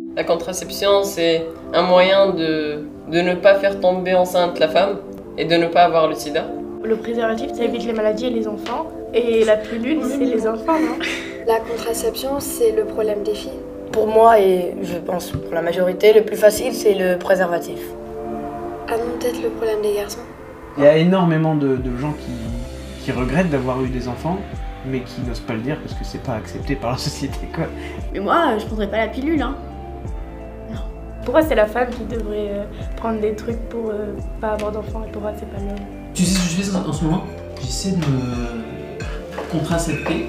La contraception, c'est un moyen de ne pas faire tomber enceinte la femme et de ne pas avoir le sida. Le préservatif, ça évite les maladies et les enfants. Et la pilule, c'est les enfants, non? La contraception, c'est le problème des filles. Pour moi, et je pense pour la majorité, le plus facile, c'est le préservatif. Ah non, peut-être le problème des garçons. Il y a énormément de gens qui regrettent d'avoir eu des enfants, mais qui n'osent pas le dire parce que c'est pas accepté par la société, quoi. Mais moi, je prendrais pas la pilule, hein. Pourquoi c'est la femme qui devrait prendre des trucs pour pas avoir d'enfants et pourquoi c'est pas l'homme? Tu sais ce que je fais en ce moment? J'essaie de me contracepter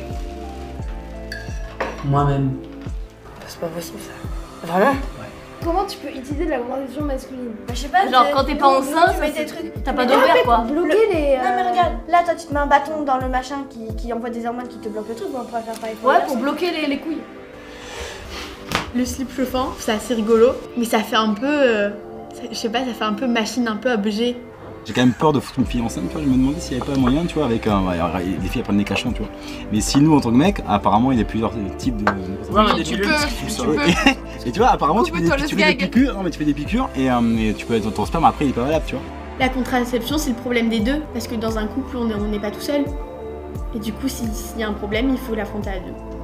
moi-même. C'est pas possible ça. Vraiment? Comment tu peux utiliser de la contraception masculine? Bah, je sais pas. Genre quand t'es pas enceinte, tu mets des trucs. t'as pas d'ovaire quoi. Bloquer les. Non mais regarde, là toi tu te mets un bâton dans le machin qui envoie des hormones qui te bloquent le truc, on pourrait faire pareil pour Ouais, les pour garçons. bloquer les couilles. Le slip chauffant, c'est assez rigolo, mais ça fait un peu, je sais pas, ça fait un peu machine, un peu objet. J'ai quand même peur de foutre une fille enceinte, tu vois. Je me demandais s'il n'y avait pas moyen, tu vois, avec les filles prennent des cachons, tu vois. Mais si nous, en tant que mec, apparemment, il y a plusieurs types de. Oui, tu peux. Et tu vois, apparemment, tu fais Coupe-toi des piqûres. Non, mais tu fais des piqûres et tu peux ton sperme après, il est pas valable, tu vois. La contraception, c'est le problème des deux, parce que dans un couple, on n'est pas tout seul. Et du coup, s'il y a un problème, il faut l'affronter à deux.